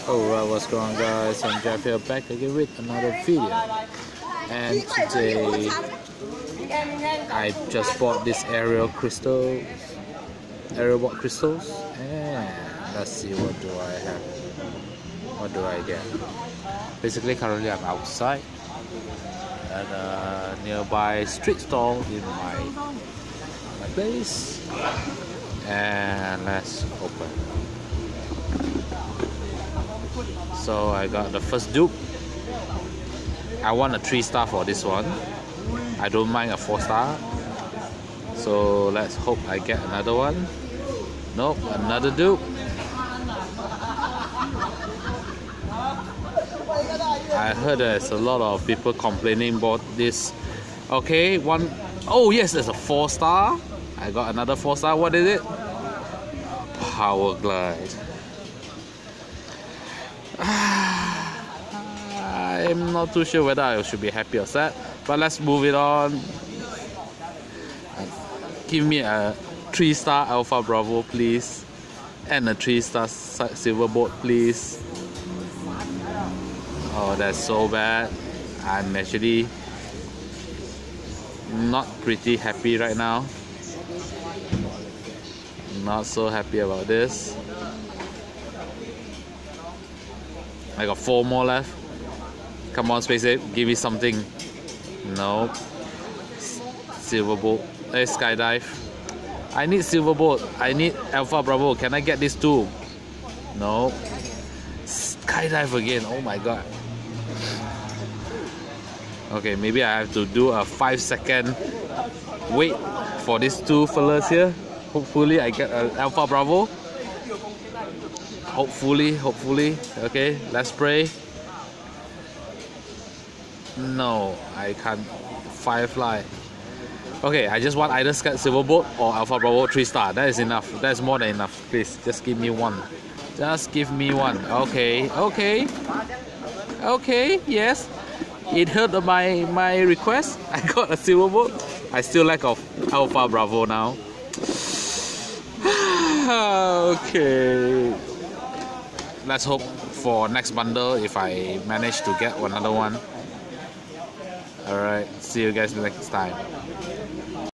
Alright, what's going on, guys? I'm Jeff here, back again with another video. And today I just bought this aerial crystals, and let's see what do I have. What do I get? Basically, currently I'm outside at a nearby street stall in my place, and let's open. So I got the first dupe. I want a 3-star for this one. I don't mind a 4-star. So let's hope I get another one. Nope, another dupe. I heard there's a lot of people complaining about this. Okay, one. Oh yes, there's a 4-star. I got another 4-star. What is it? Power Glide. I'm not too sure whether I should be happy or sad, but let's move it on. Give me a 3-star Alpha Bravo, please, and a 3-star Silverbolt, please. Oh, that's so bad. I'm actually not pretty happy right now. Not so happy about this. I got 4 more left. Come on, Space Ape, give me something. Nope. Silverbolt. Skydive. I need Silverbolt. I need Alpha Bravo. Can I get this too? No. Skydive again. Oh my god. Okay, maybe I have to do a 5-second wait for these two fellas here. Hopefully I get an Alpha Bravo. Hopefully. Okay, let's pray. No, I can't. Firefly. Okay, I just want either Silverbolt or Alpha Bravo 3-star. That is enough. That's more than enough. Please, just give me one. Just give me one. Okay. Yes. It heard my request. I got a Silverbolt. I still lack of Alpha Bravo now. Okay. Let's hope for next bundle if I manage to get another one. Alright, see you guys next time.